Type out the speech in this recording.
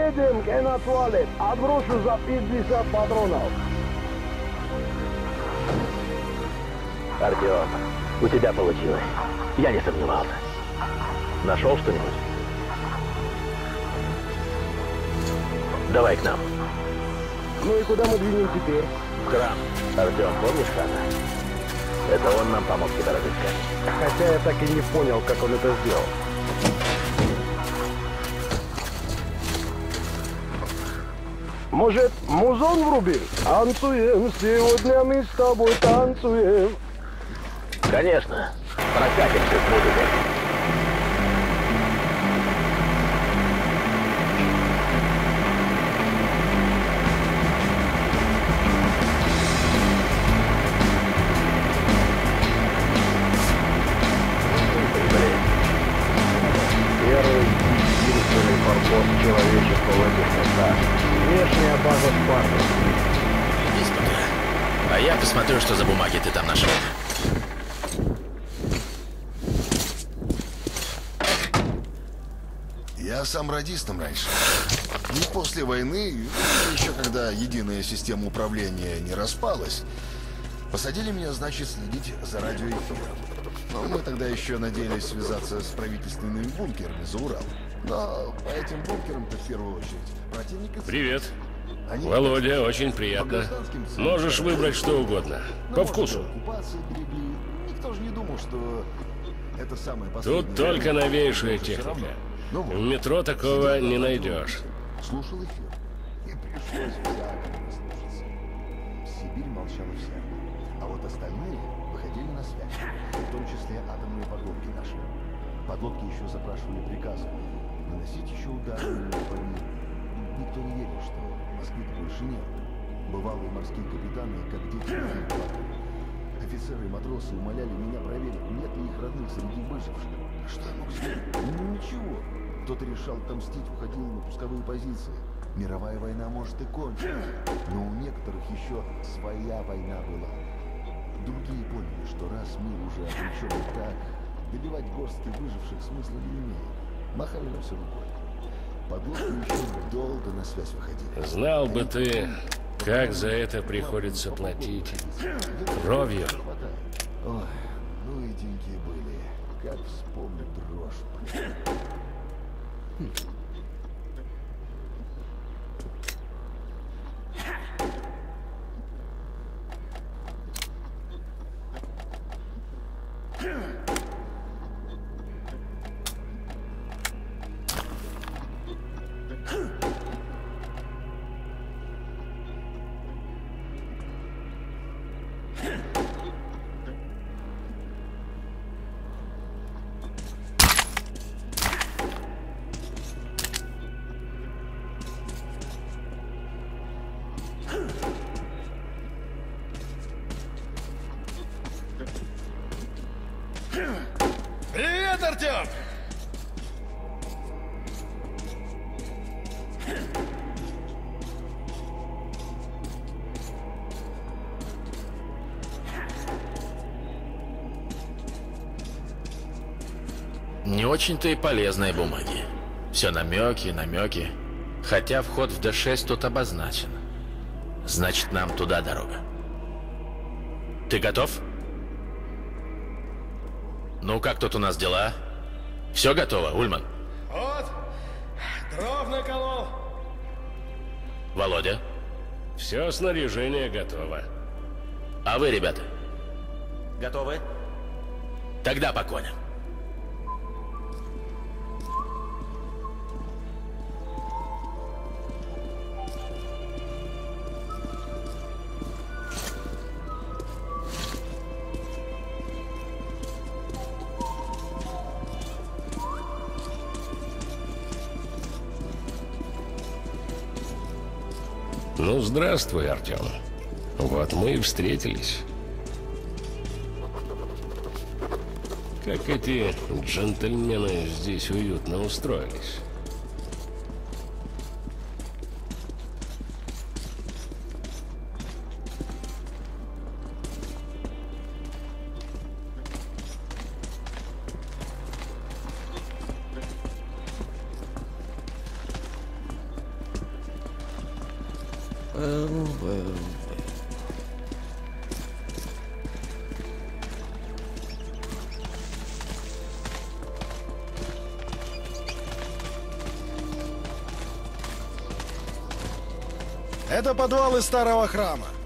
Едем к Энатуалет. Отброшу за 50 патронов. Артем, у тебя получилось. Я не сомневался. Нашел что-нибудь? Давай к нам. Ну и куда мы двинем теперь? В храм. Артем, помнишь хана? Это он нам помог тебя разыскать. Хотя я так и не понял, как он это сделал. Может, музон врубим? Танцуем, сегодня мы с тобой танцуем. Конечно. Прокатимся с музыкой. Первый единственный форпост человечества в этих местах. Внешняя база Спарты. Иди сюда. А я посмотрю, что за бумаги ты там нашел. Я сам радистом раньше. И после войны, еще когда единая система управления не распалась, посадили меня, значит, следить за радиоэфиром. Но мы тогда еще надеялись связаться с правительственными бункерами за Урал. Но по этим бункерам-то в первую очередь противника... Привет. Они Володя, очень приятно. Можешь выбрать что угодно. По вкусу. Никто же не думал, что это самое Тут только новейшая техника. В метро такого не найдешь. Слушал эфир. И пришлось всякому слушаться. Сибирь молчала вся. А вот остальные выходили на связь. В том числе атомные подлодки наши. Подлодки еще запрашивали приказы. Наносить еще удары по ним. Никто не верил, что Москвы-то больше нет. Бывалые морские капитаны, как дети, плакали. Офицеры и матросы умоляли меня проверить, нет ли их родных среди выживших. А что я мог сделать? Ну ничего. Кто-то решал отомстить, уходил на пусковые позиции. Мировая война может и кончилась, но у некоторых еще своя война была. Другие поняли, что раз мир уже обречен так, добивать горстки выживших смысла не имеет. Махали на все рукой. Подлодки еще долго на связь выходили. Знал бы ты, как за это приходится платить. Кровью. Ой, ну и деньги были. Как вспомню, дрожь. Привет, Артем! Не очень-то и полезные бумаги. Все намеки, намеки. Хотя вход в Д6 тут обозначен. Значит, нам туда дорога. Ты готов? Ну, как тут у нас дела? Все готово, Ульман? Вот, дров наколол. Володя? Все снаряжение готово. А вы, ребята? Готовы? Тогда по коням. Ну, здравствуй, Артем. Вот мы и встретились. Как эти джентльмены здесь уютно устроились. Это подвалы старого храма.